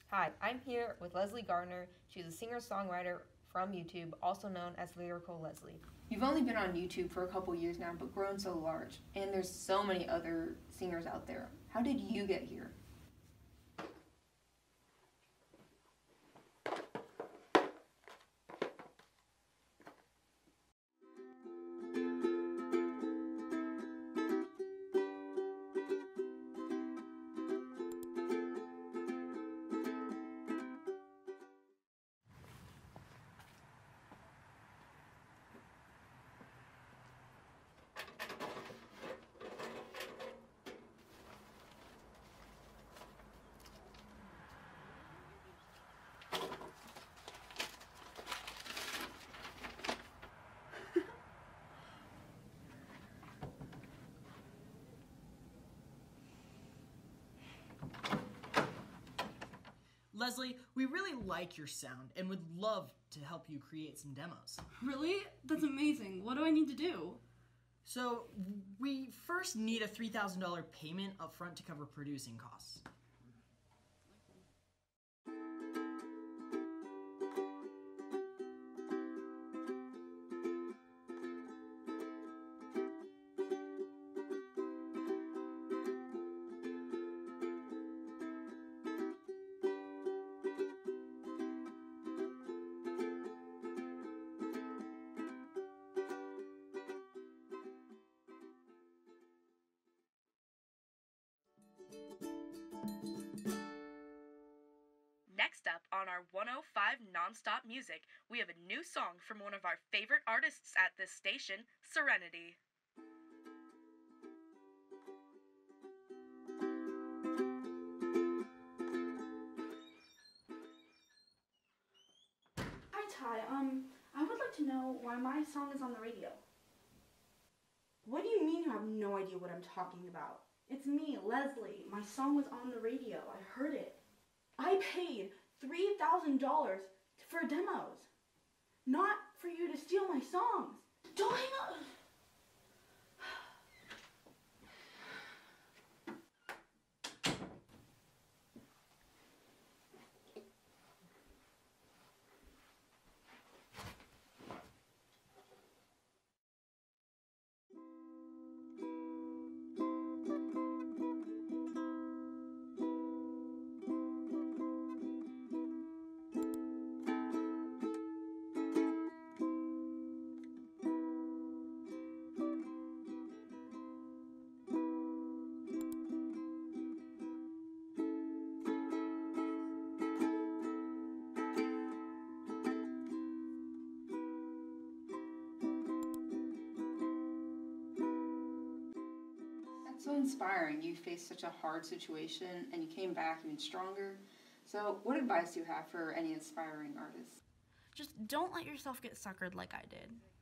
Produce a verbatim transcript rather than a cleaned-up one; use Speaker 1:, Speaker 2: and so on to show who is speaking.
Speaker 1: Hi, I'm here with Leslie Gardner. She's a singer-songwriter from YouTube, also known as Lyrical Leslie. You've only been on YouTube for a couple years now, but grown so large, and there's so many other singers out there. How did you get here?
Speaker 2: Leslie, we really like your sound and would love to help you create some demos.
Speaker 3: Really? That's amazing. What do I need to do?
Speaker 2: So, we first need a three thousand dollars payment up front to cover producing costs.
Speaker 4: Next up on our one oh five Nonstop Music, we have a new song from one of our favorite artists at this station, Serenity.
Speaker 3: Hi, Ty. Um, I would like to know why my song is on the radio.
Speaker 5: What do you mean you have no idea what I'm talking about?
Speaker 3: It's me, Leslie. My song was on the radio. I heard it. I paid three thousand dollars for demos, not for you to steal my songs. Don't hang up.
Speaker 1: So inspiring. You faced such a hard situation and you came back even stronger. So what advice do you have for any aspiring artists?
Speaker 6: Just don't let yourself get suckered like I did.